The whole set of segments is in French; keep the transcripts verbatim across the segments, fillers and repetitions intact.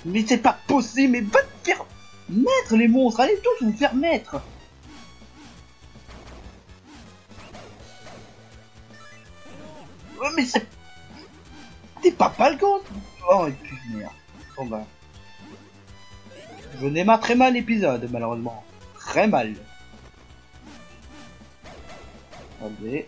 Mais c'est pas possible, mais va te faire mettre les monstres, allez tous vous faire mettre. Oh, mais c'est... T'es pas pas le compte. Oh, et puis merde. Bon bah... Je démarre très mal l'épisode, malheureusement. Très mal. Allez.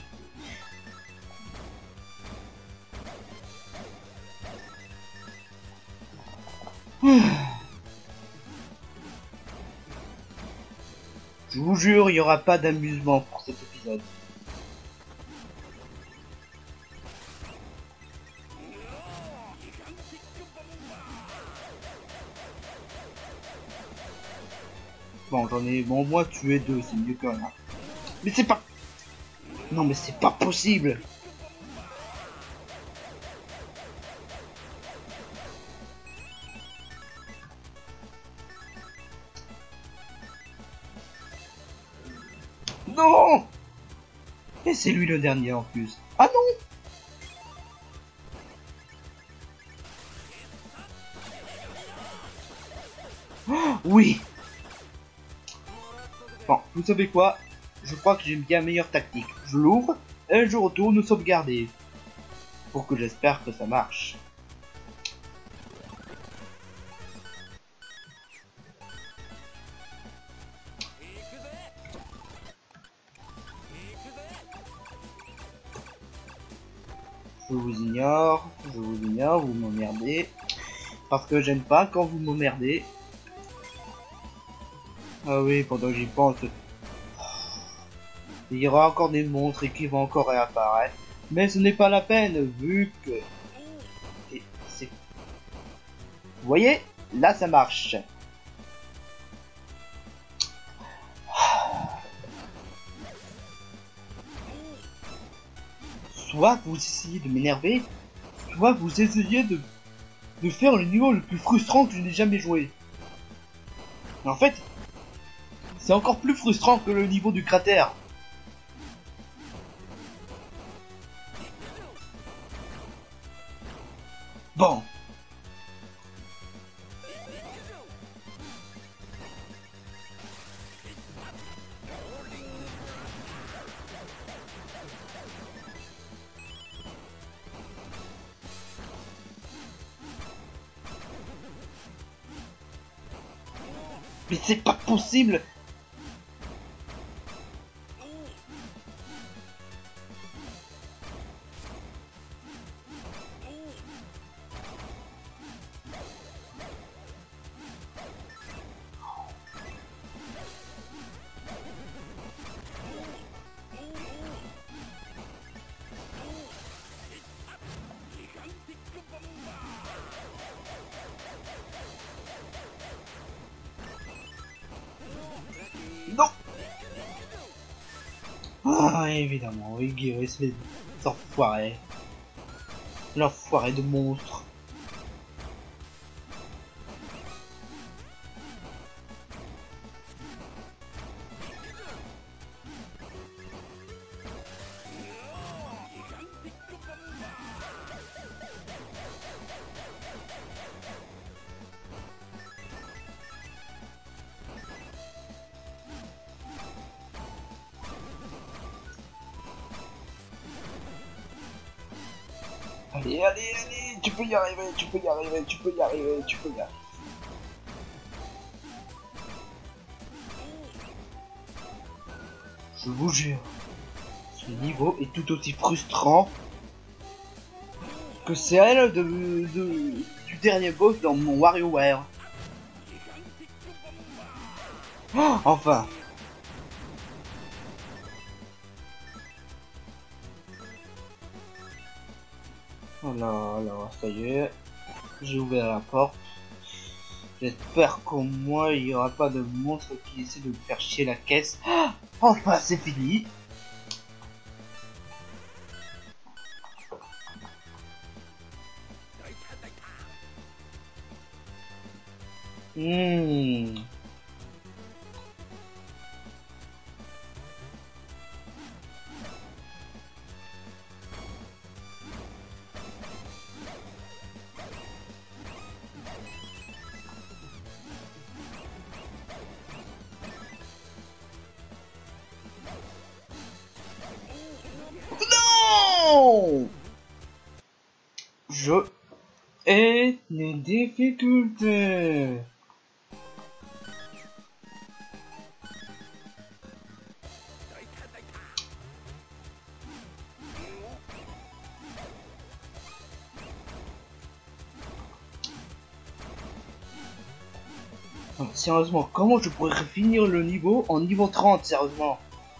Je vous jure, il n'y aura pas d'amusement pour cet épisode. Bon, j'en ai bon moi tué deux, c'est mieux que rien. Mais c'est pas... Non mais c'est pas possible. Non. Et c'est lui le dernier en plus. Ah non. Oh, oui. Bon, vous savez quoi? Je crois que j'ai une bien meilleure tactique. Je l'ouvre et je retourne sauvegarder. Pour que j'espère que ça marche. Je vous ignore, je vous ignore, vous m'emmerdez. Parce que j'aime pas quand vous m'emmerdez. Ah oui, pendant que j'y pense, il y aura encore des monstres et qui vont encore réapparaître. Mais ce n'est pas la peine, vu que... c'est... Vous voyez? Là, ça marche. Soit vous essayez de m'énerver, soit vous essayez de... de faire le niveau le plus frustrant que je n'ai jamais joué. Mais en fait, c'est encore plus frustrant que le niveau du cratère. Bon. Mais c'est pas possible. Non. Ah, évidemment, oui, Guiris, les enfoirés. L'enfoiré de monstres. Allez, allez, allez, tu peux y arriver, tu peux y arriver, tu peux y arriver, tu peux y arriver. Je vous jure, ce niveau est tout aussi frustrant que celle de, de, du dernier boss dans mon WarioWare. Oh, enfin. Oh là là, ça y est, j'ai ouvert la porte. J'espère qu'au moins il n'y aura pas de monstre qui essaie de me faire chier la caisse. Oh, enfin, c'est fini. Mmh. augmenter les difficultés. Non, sérieusement, comment je pourrais finir le niveau en niveau trente, sérieusement?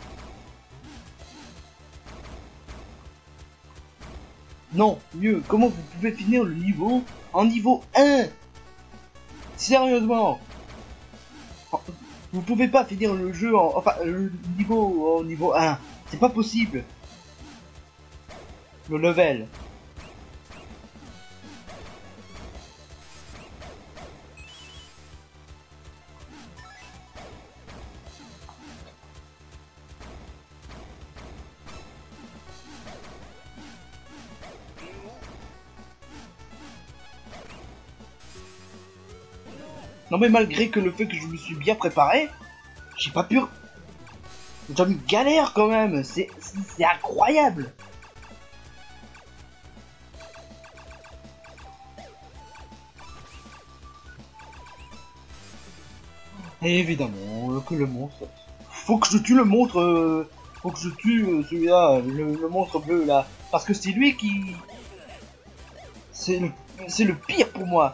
Non, mieux, comment vous pouvez finir le niveau en niveau un? Sérieusement? Vous pouvez pas finir le jeu en... Enfin, le niveau en niveau un. C'est pas possible. Le level. Non mais malgré que le fait que je me suis bien préparé, j'ai pas pu... J'ai une galère quand même, c'est c'est incroyable. Et évidemment euh, que le monstre... Faut que je tue le monstre... Euh... Faut que je tue euh, celui-là, le, le monstre bleu là. Parce que c'est lui qui... C'est le... C'est le pire pour moi.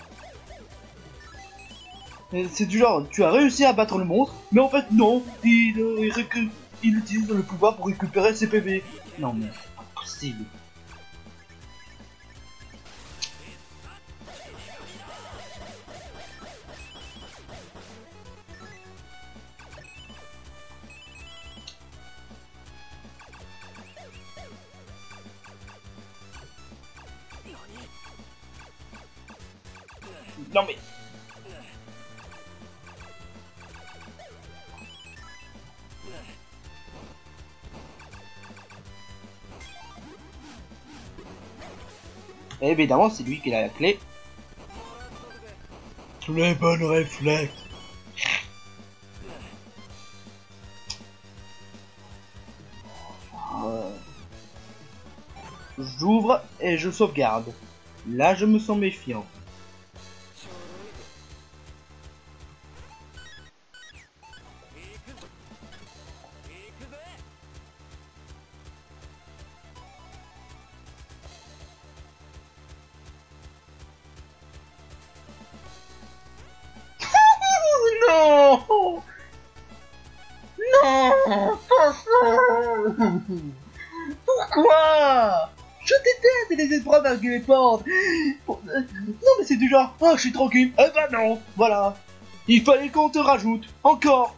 C'est du genre, tu as réussi à battre le monstre, mais en fait non, il, euh, il, récu... il utilise le pouvoir pour récupérer ses P V. Non mais c'est pas possible. Non mais... Et évidemment, c'est lui qui a la clé. Les bonnes réflexes. Euh... J'ouvre et je sauvegarde. Là, je me sens méfiant. Non! Non! Pas ça! Pourquoi? Je déteste les épreuves avec les portes! Non mais c'est du genre, oh je suis tranquille, eh ben non! Voilà! Il fallait qu'on te rajoute! Encore!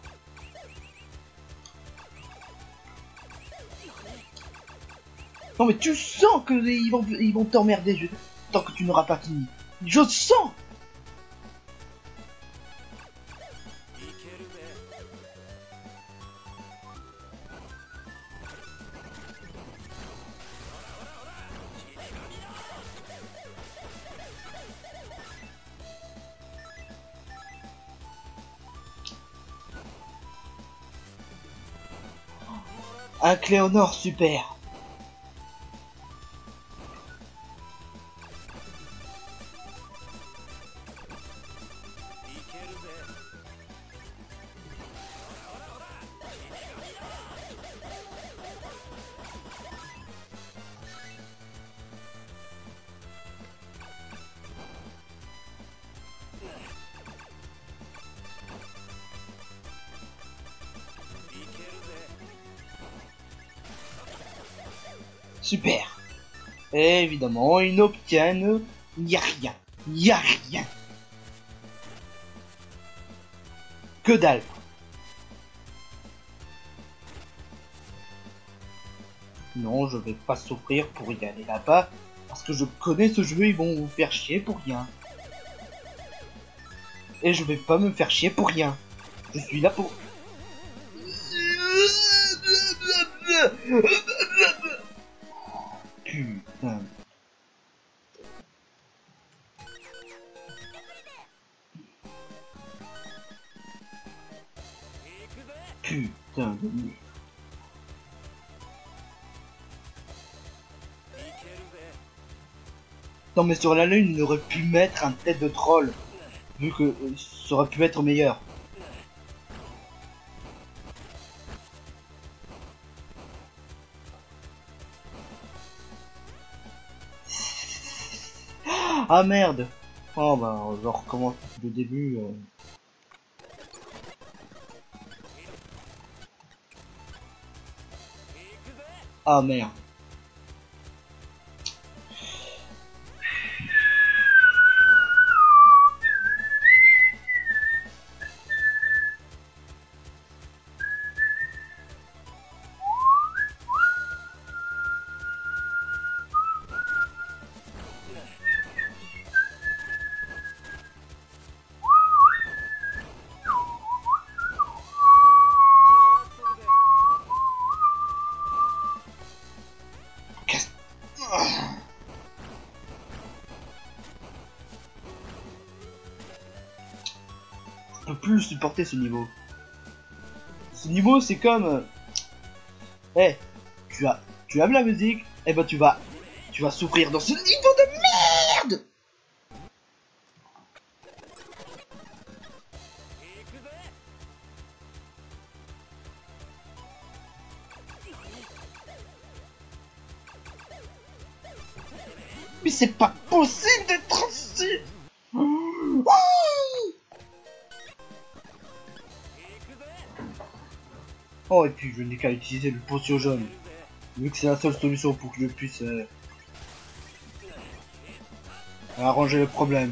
Non mais tu sens que ils vont ils vont t'emmerder je... tant que tu n'auras pas fini. Je sens! Un Cléonore super. Super. Et évidemment, ils n'obtiennent... Y a rien. Y a rien. Que dalle. Non, je vais pas souffrir pour y aller là-bas. Parce que je connais ce jeu, ils vont vous faire chier pour rien. Et je vais pas me faire chier pour rien. Je suis là pour... Putain. Putain de merde. Non mais sur la lune, il aurait pu mettre un tête de troll. Vu que euh, ça aurait pu être meilleur. Ah merde. Oh bah je recommence le début. euh. Ah merde. Qu'est-ce- Je peux plus supporter ce niveau. Ce niveau c'est comme... Eh, hey, tu as... Tu aimes la musique? Eh ben tu vas... Tu vas souffrir dans ce niveau de merde. Mais c'est pas possible d'être ainsi. Oh et puis je n'ai qu'à utiliser le potion jaune. Vu que c'est la seule solution pour que je puisse euh, arranger le problème.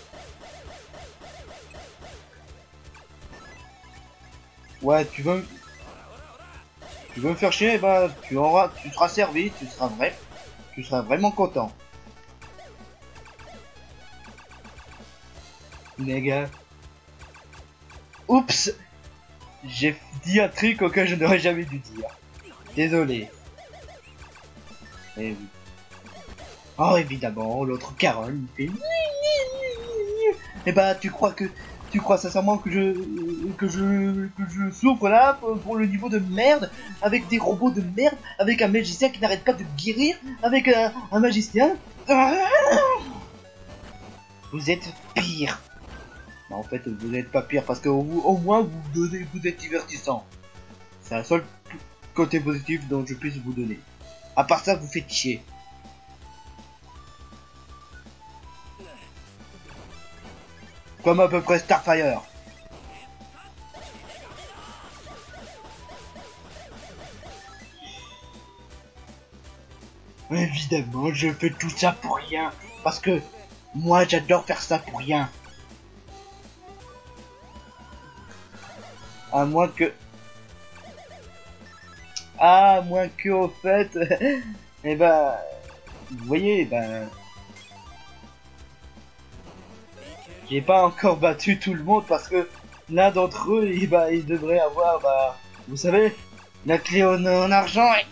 Ouais, tu veux, tu veux me faire chier, bah tu auras, tu seras servi, tu seras vrai, tu seras vraiment content. Les gars. Oups, j'ai dit un truc auquel je n'aurais jamais dû dire. Désolé. Et oui. Oh évidemment, l'autre Carole il fait. Et bah tu crois que tu crois sincèrement que je que je que je souffre là pour, pour le niveau de merde avec des robots de merde avec un magicien qui n'arrête pas de guérir avec un, un magicien. Vous êtes pire. Bah, en fait vous n'êtes pas pire parce que au, au moins vous donnez vous êtes divertissant. C'est un seul côté positif dont je puisse vous donner. À part ça vous faites chier. Comme à peu près Starfire. Évidemment, je fais tout ça pour rien. Parce que moi, j'adore faire ça pour rien. À moins que... À moins que, au fait... eh ben... Vous voyez, ben... J'ai pas encore battu tout le monde parce que l'un d'entre eux, il, bah, il devrait avoir, bah... Vous savez, la clé en, en argent et...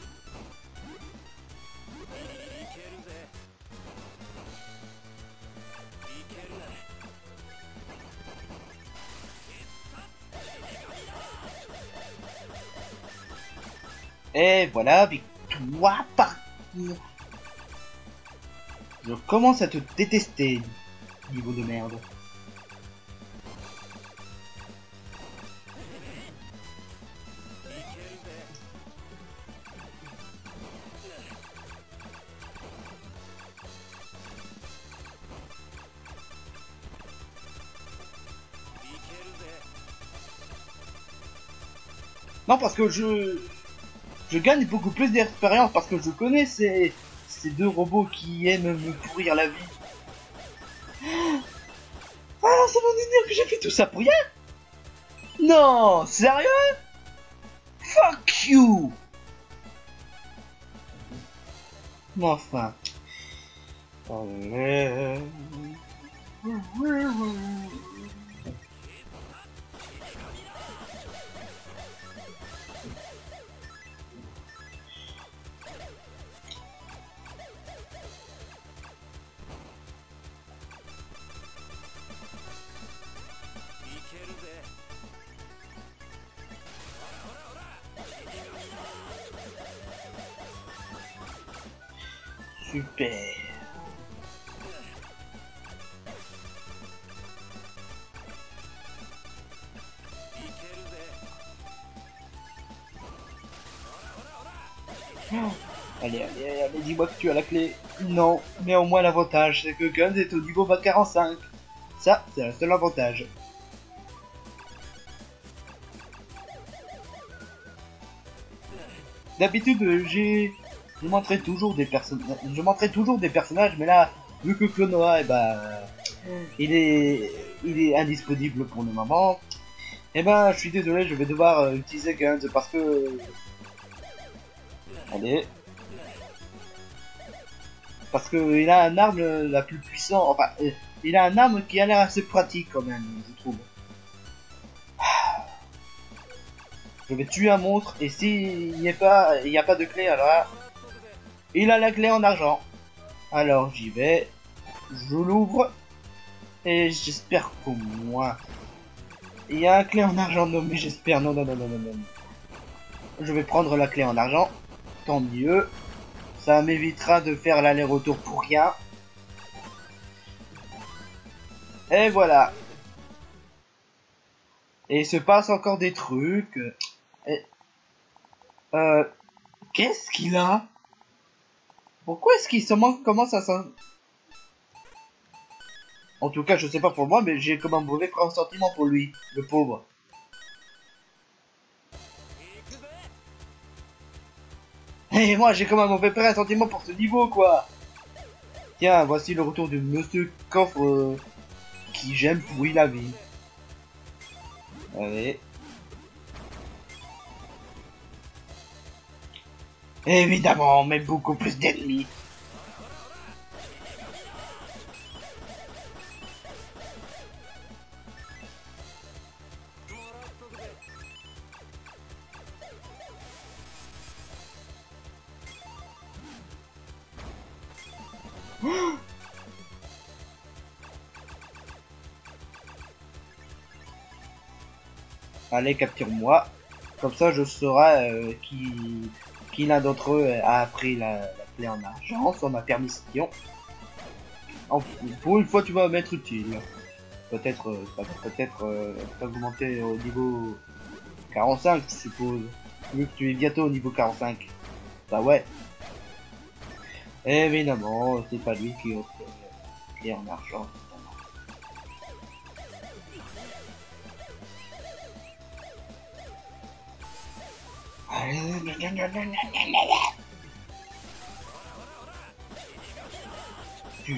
Et voilà, victoire par... Je commence à te détester, niveau de merde. Non, parce que je... Je gagne beaucoup plus d'expérience parce que je connais ces... ces deux robots qui aiment me pourrir la vie. Ah, ça veut dire que j'ai fait tout ça pour rien? Non, sérieux? Fuck you! Enfin. Allez. Super. Allez, allez, allez, dis-moi que tu as la clé. Non, néanmoins l'avantage, c'est que Guns est au niveau vingt quarante-cinq. Ça, c'est le seul avantage. D'habitude, euh, j'ai... Je montrerai toujours des personnages... Je montrerai toujours des personnages, mais là, vu que Clonoa, eh ben... Il est... Il est indisponible pour le moment. Eh ben, je suis désolé, je vais devoir euh, utiliser Guns parce que... Allez. Parce que il a un arme la plus puissante, enfin, euh, il a un arme qui a l'air assez pratique quand même, je trouve. Je vais tuer un monstre et s'il n'y a pas, il n'y a pas de clé, alors là, il a la clé en argent. Alors j'y vais, je l'ouvre et j'espère qu'au moins il y a un clé en argent. Non mais j'espère, non non non non non non. Je vais prendre la clé en argent, tant mieux. Ça m'évitera de faire l'aller-retour pour rien. Et voilà. Et il se passe encore des trucs. Et... Euh... Qu'est-ce qu'il a? Pourquoi est-ce qu'il se commence à s'en... En tout cas, je sais pas pour moi, mais j'ai comme un mauvais pressentiment pour lui, le pauvre. Et moi, j'ai comme un mauvais pressentiment pour ce niveau, quoi. Tiens, voici le retour de Monsieur Coffre euh, qui j'aime pourri la vie. Allez. Évidemment, mais beaucoup plus d'ennemis. Allez, capture-moi. Comme ça, je saurai euh, qui, qui l'un d'entre eux a appris la, la clé en argent sans ma permission. En, pour une fois, tu vas m'être utile. Peut-être, euh, ça va peut-être euh, augmenter au niveau quarante-cinq, je suppose. Vu que tu es bientôt au niveau quarante-cinq. Bah ouais. Évidemment, c'est pas lui qui offre la clé en argent. Tu.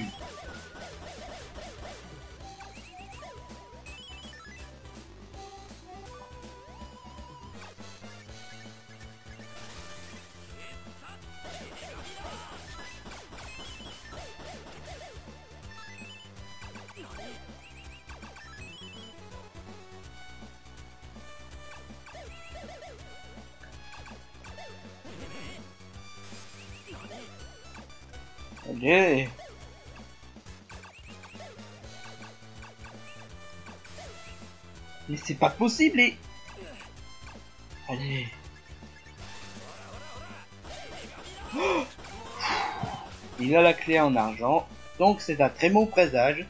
Allez. Mais c'est pas possible et... Allez. Oh, il a la clé en argent, donc c'est un très bon présage.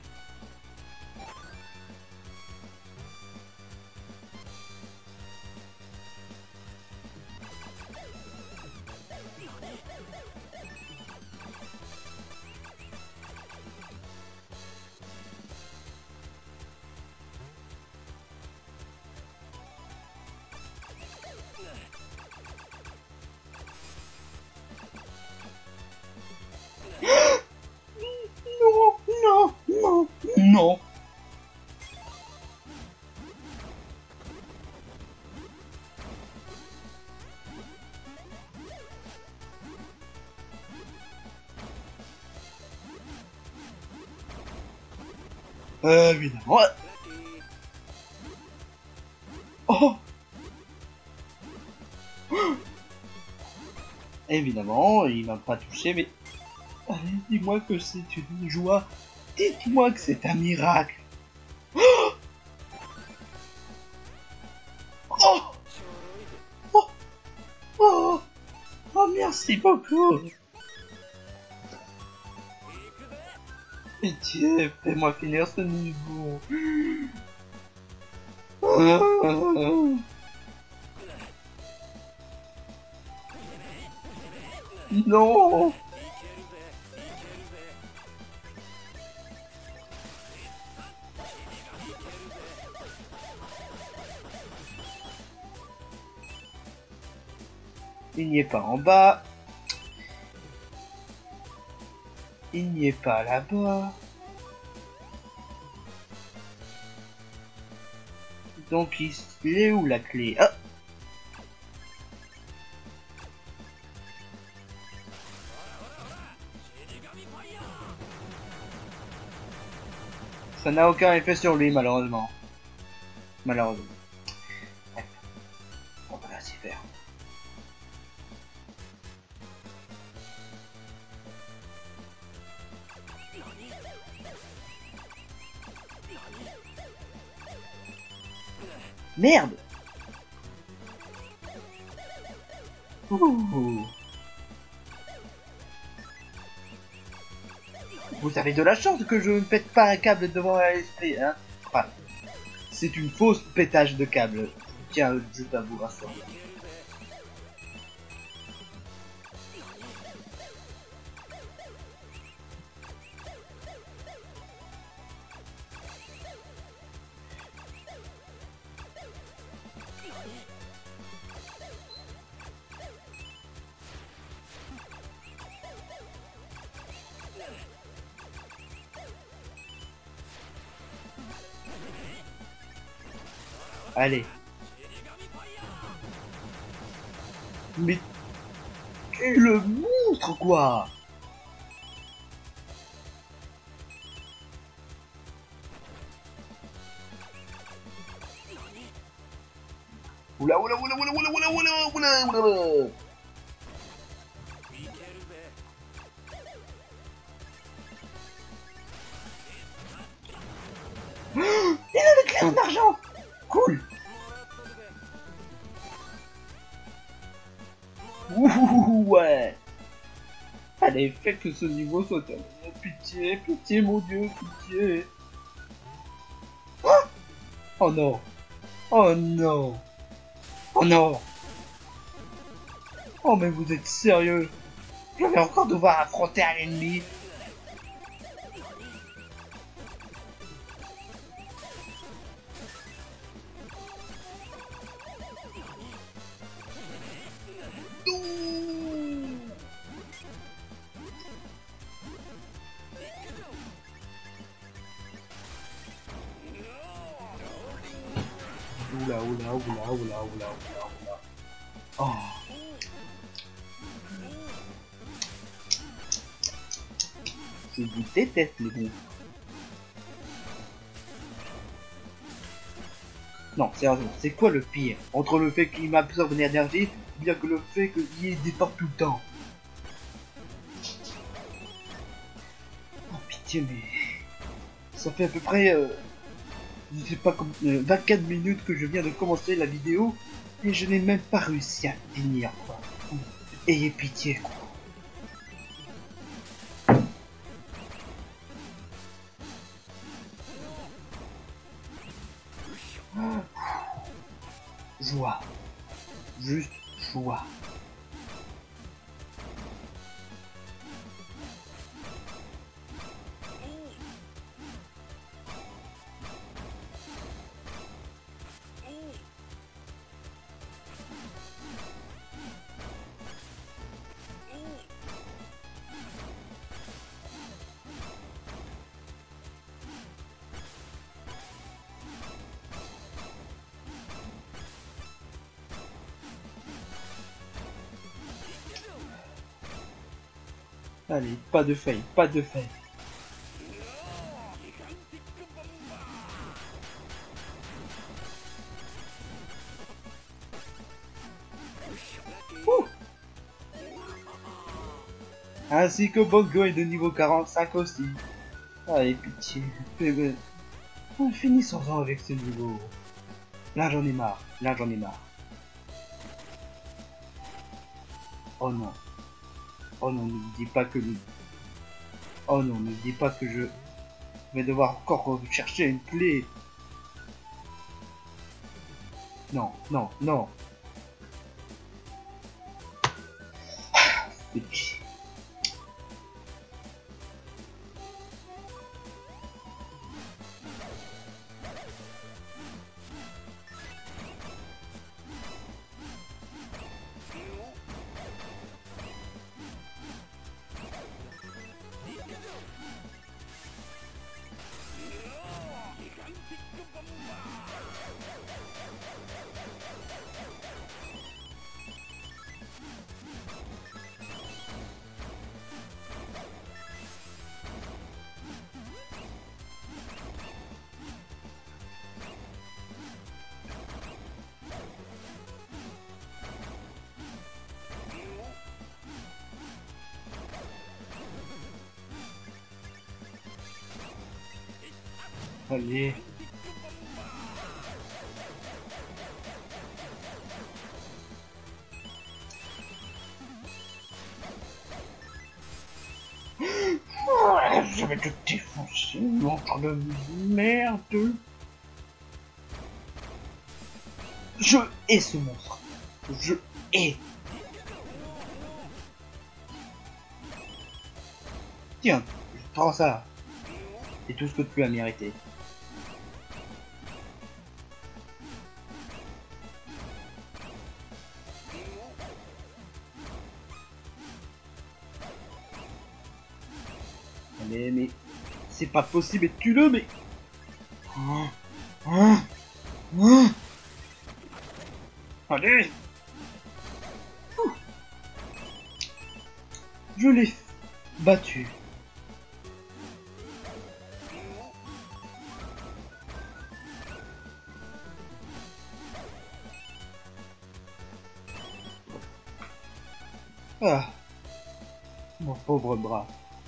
Non, non, non, non. Euh, évidemment. Oh. Évidemment, il m'a pas touché, mais... Allez, dis-moi que c'est une joie. Dites-moi que c'est un miracle. Oh, oh, oh, oh, oh, merci beaucoup. Pitié, fais-moi finir ce niveau. Non. Il n'y est pas en bas. Il n'y est pas là-bas. Donc il est où la clé? Ah! Ça n'a aucun effet sur lui malheureusement. Malheureusement. Bref. On va la s'y faire. Merde! Ouh. Vous avez de la chance que je ne pète pas un câble devant l'esprit, hein? Enfin, c'est une fausse pétage de câble. Tiens, je t'avoue, rassurer. Allez. Mais... le monstre, quoi! Oula, oula, oula, oula, oula, oula, oula, oula, oula. Il a la clé en argent! Cool! Ouh, ouais! Allez, faites que ce niveau soit terminé. Pitié, pitié, mon dieu, pitié! Oh, oh non! Oh non! Oh non! Oh mais vous êtes sérieux? Je vais encore devoir affronter un ennemi. Oula, oula, oula, oula, oula, oula, oula. Oh. Je vous déteste, les gros. Non, sérieusement, c'est quoi le pire? Entre le fait qu'il m'absorbe une énergie, ou bien que le fait qu'il y ait des portes tout le temps? Oh pitié, mais... ça fait à peu près... Euh... je sais pas comme... Euh, vingt-quatre minutes que je viens de commencer la vidéo, et je n'ai même pas réussi à finir, quoi. Ayez pitié, quoi. Joie. Juste joie. Allez, pas de faille, pas de faille. Ouh. Ainsi que Bongo est de niveau quarante-cinq aussi. Allez, pitié. Finissons-en avec ce niveau. Là, j'en ai marre. Là, j'en ai marre. Oh non. Oh non, ne me dis pas que... Oh non, ne me dis pas que je vais devoir encore chercher une clé. Non, non, non. petit. Allez. Je vais te défoncer, monstre de merde. Je hais ce monstre. Je hais. Tiens, je prends ça. C'est tout ce que tu as mérité. Allez, mais c'est pas possible et tu le mets. Hein, hein, hein. Allez. Ouh. Je l'ai battu. Ah, mon pauvre bras.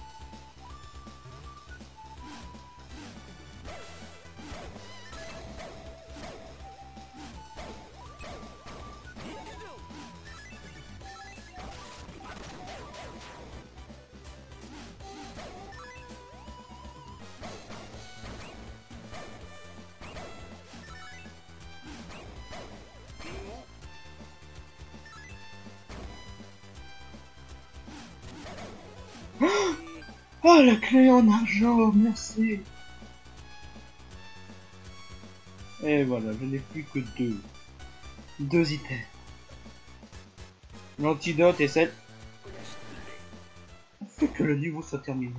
Oh, la clé en argent, merci. Et voilà, je n'ai plus que deux. Deux items. L'antidote et celle... fait que le niveau soit terminé.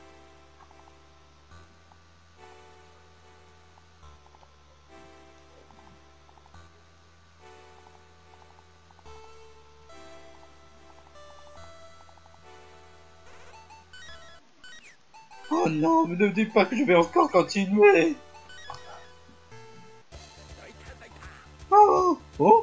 Oh non, mais ne me dites pas que je vais encore continuer. Oh, oh.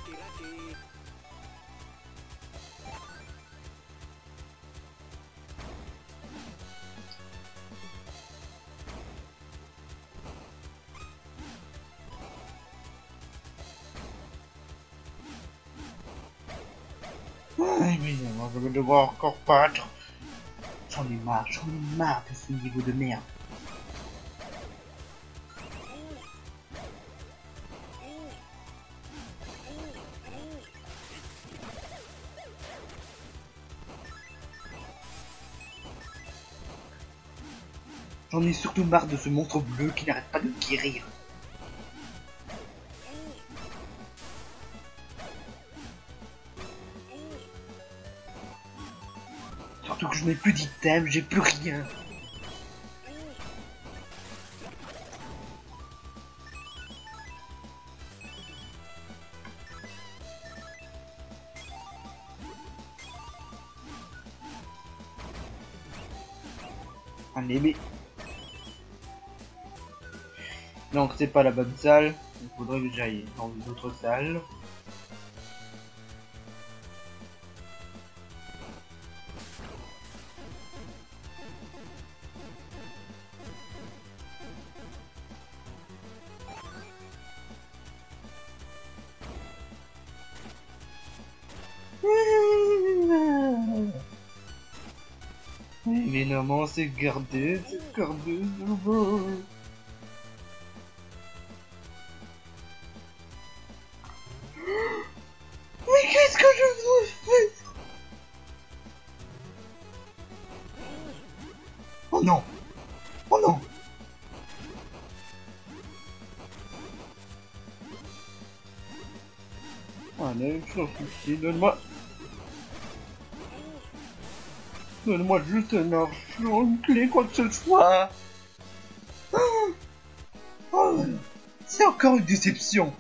Ah, évidemment, je vais devoir encore battre. J'en ai marre, j'en ai marre de ce niveau de merde. J'en ai surtout marre de ce monstre bleu qui n'arrête pas de guérir. Surtout que je n'ai plus d'items, j'ai plus rien. Allez, mais... Donc c'est pas la bonne salle, il faudrait que j'aille dans une autre salle. Évidemment, c'est gardé, c'est gardé. Mais qu'est-ce que je vous fais? Allez, je t'en supplie, donne-moi... Donne-moi juste un argent, une clé, quoi que ce soit. Oh, c'est encore une déception.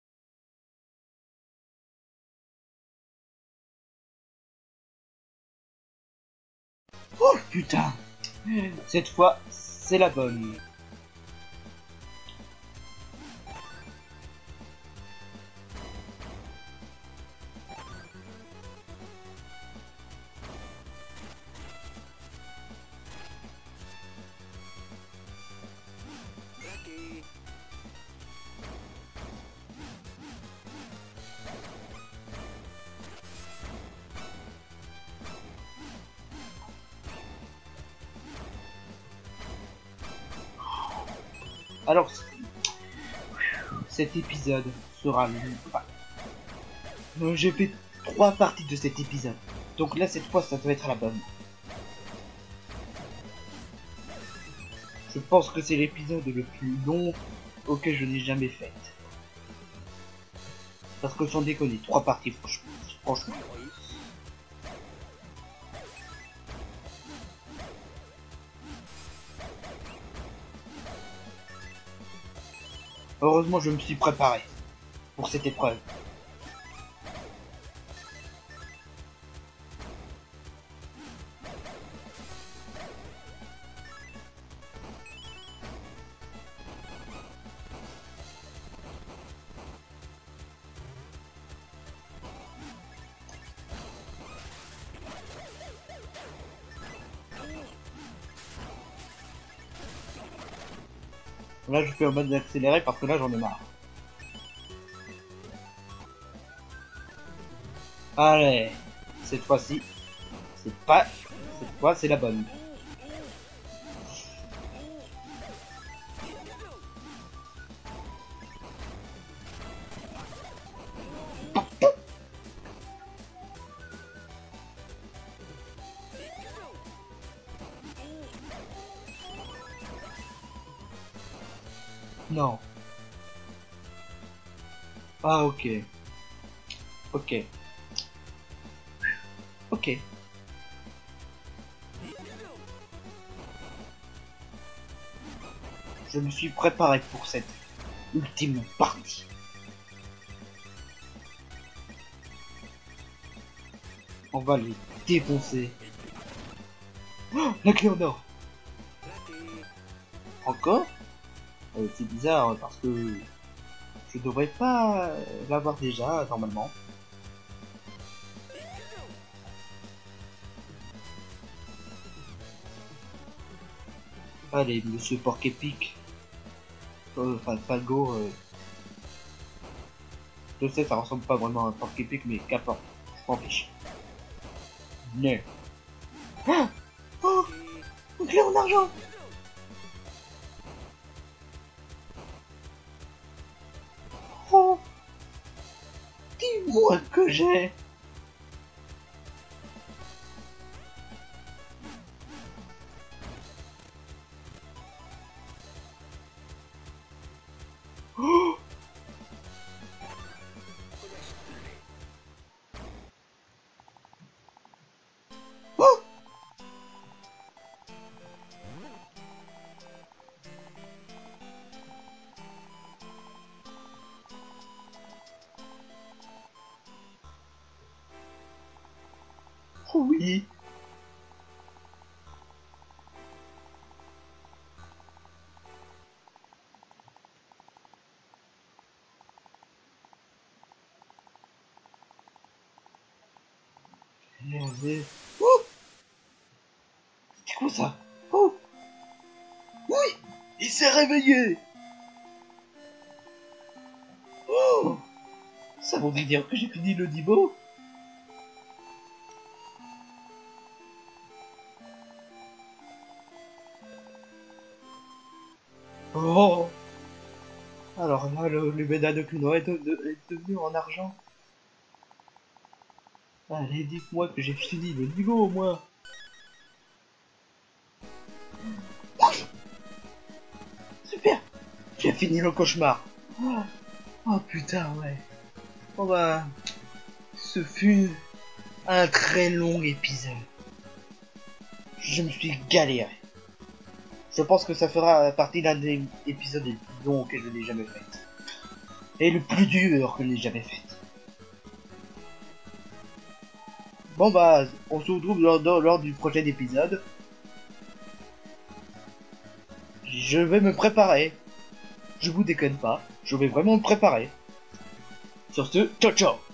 Oh putain. Cette fois, c'est la bonne. Alors, cet épisode sera le... Enfin, j'ai fait trois parties de cet épisode. Donc là, cette fois, ça doit être la bonne. Je pense que c'est l'épisode le plus long auquel je n'ai jamais fait. Parce que sans déconner, trois parties, franchement. franchement. Heureusement, je me suis préparé pour cette épreuve. Là, je fais en mode accéléré parce que là, j'en ai marre. Allez, cette fois-ci, c'est pas... Cette fois, c'est la bonne. Non. Ah, ok. Ok. Ok. Je me suis préparé pour cette ultime partie. On va les défoncer. Oh, la clé en or. Encore euh, C'est bizarre parce que je devrais pas l'avoir déjà normalement. Allez, monsieur Porc épique. Euh, enfin, Falgo. Euh... Je sais, ça ressemble pas vraiment à un Porc épique, mais qu'importe. Je m'en fiche. Non. Ah oh, une clé en argent. Oh, dis-moi que j'ai. Oh, oh. Oh oui. Merde. Oh, c'est quoi ça? Oh, oui, il s'est réveillé. Oh, ça voudrait dire que j'ai fini le niveau. Oh, alors là, le, le médaille de Kuno est, de, de, est devenu en argent. Allez, dites-moi que j'ai fini le niveau au moins. Super, j'ai fini le cauchemar. Oh, oh putain, ouais. Bon bah, ce fut un très long épisode. Je me suis galéré. Je pense que ça fera partie d'un des épisodes les plus longs que je n'ai jamais fait. Et le plus dur que je n'ai jamais fait. Bon bah, on se retrouve lors, lors du prochain épisode. Je vais me préparer. Je vous déconne pas. Je vais vraiment me préparer. Sur ce, ciao ciao.